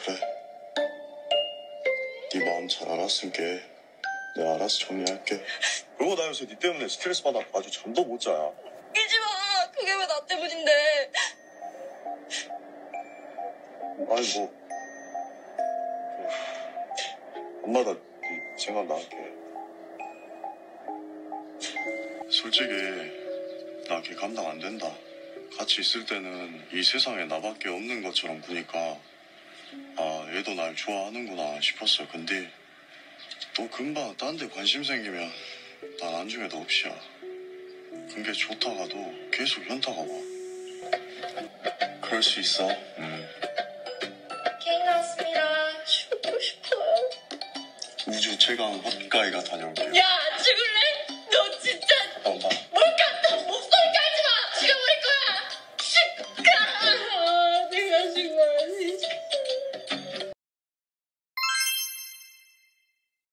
그래. 네 마음 잘 알았으니까 내가 알아서 정리할게. 그러고 나 요새 네 때문에 스트레스 받아 아주 잠도 못 자야. 이지 마. 그게 왜 나 때문인데. 아니 뭐 엄마가 네 생각 나게. 솔직히 나 걔 감당 안 된다. 같이 있을 때는 이 세상에 나밖에 없는 것처럼 구니까 아 얘도 날 좋아하는구나 싶었어. 근데 또 금방 딴 데 관심 생기면 난 안중에도 없이야. 그게 좋다가도 계속 현타가 와. 그럴 수 있어. 케이크 나왔습니다. 죽고 싶어요. 우주 최강 헛가이가 다녀올게요. 야!